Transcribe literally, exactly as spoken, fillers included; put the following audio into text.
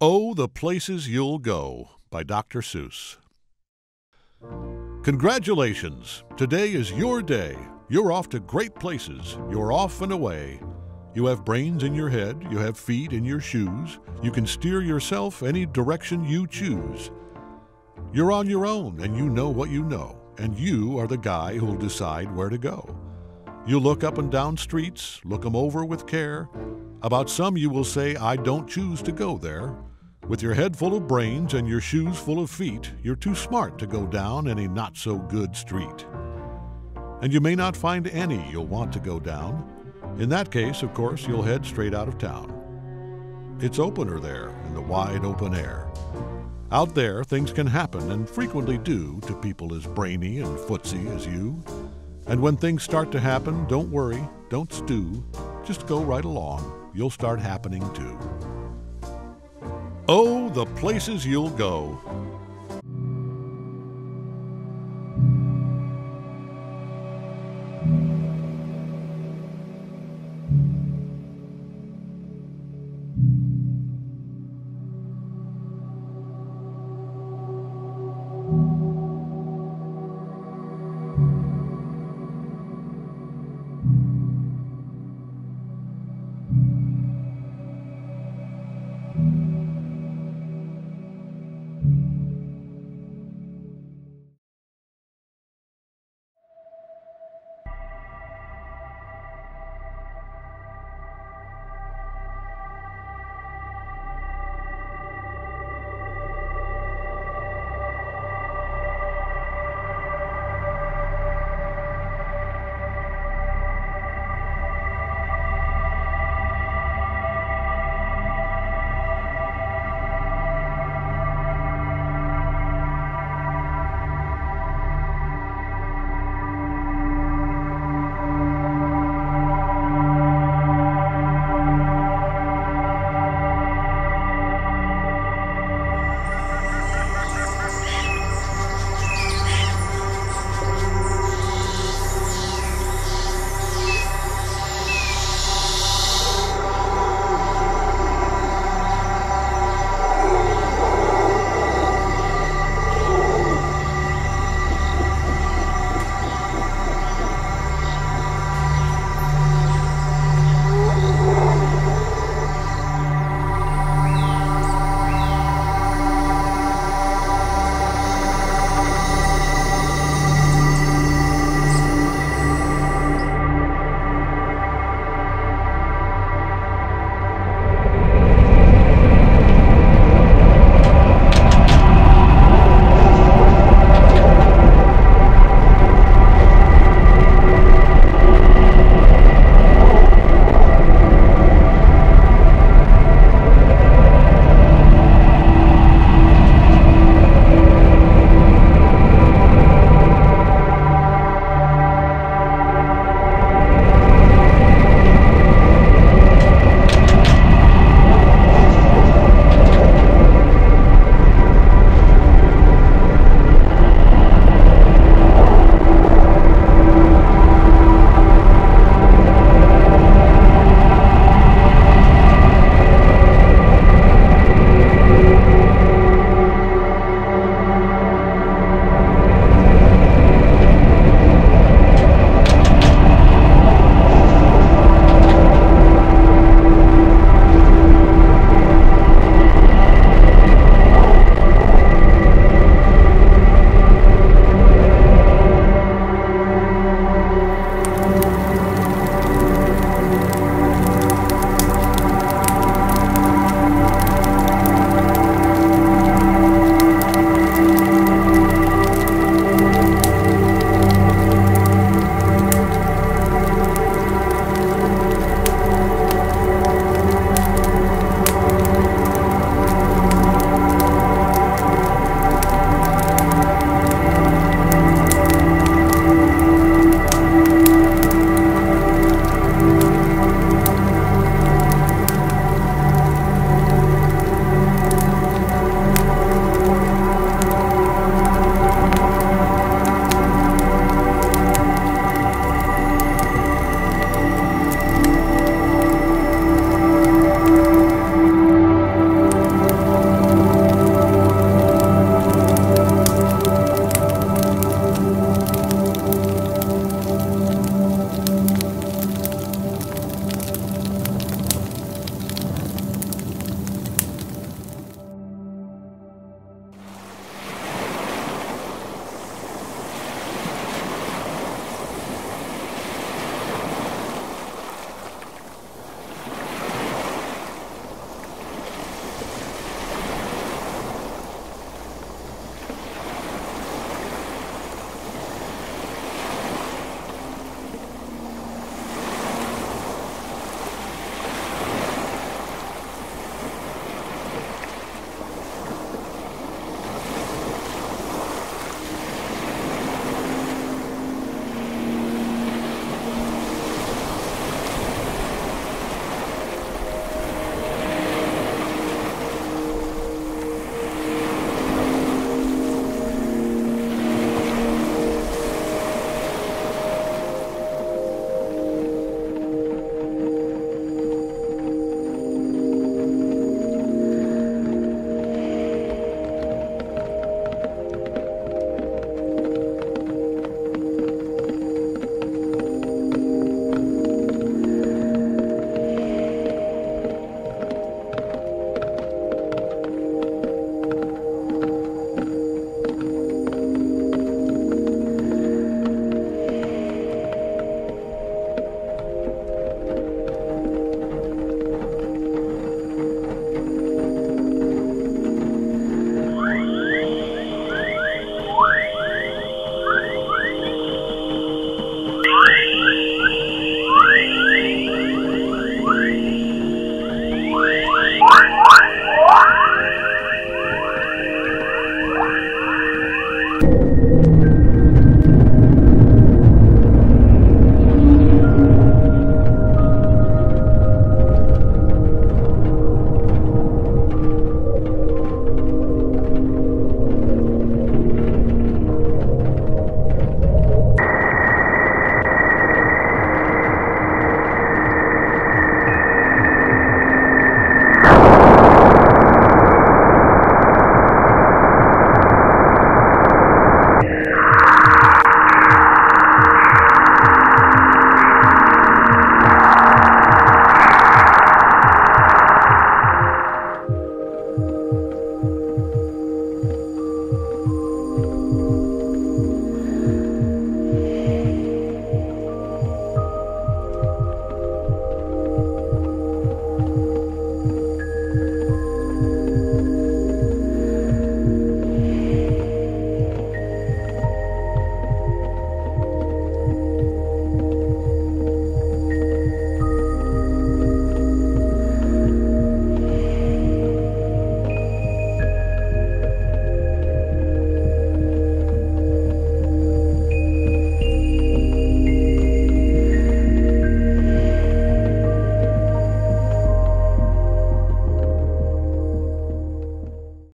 Oh, the Places You'll Go by Doctor Seuss. Congratulations! Today is your day. You're off to great places. You're off and away. You have brains in your head. You have feet in your shoes. You can steer yourself any direction you choose. You're on your own, and you know what you know, and you are the guy who'll decide where to go. You look up and down streets, look 'em over with care. About some you will say, I don't choose to go there. With your head full of brains and your shoes full of feet, you're too smart to go down any not-so-good street. And you may not find any you'll want to go down. In that case, of course, you'll head straight out of town. It's opener there in the wide open air. Out there, things can happen, and frequently do, to people as brainy and footsy as you. And when things start to happen, don't worry, don't stew. Just go right along. You'll start happening too. Oh, the places you'll go.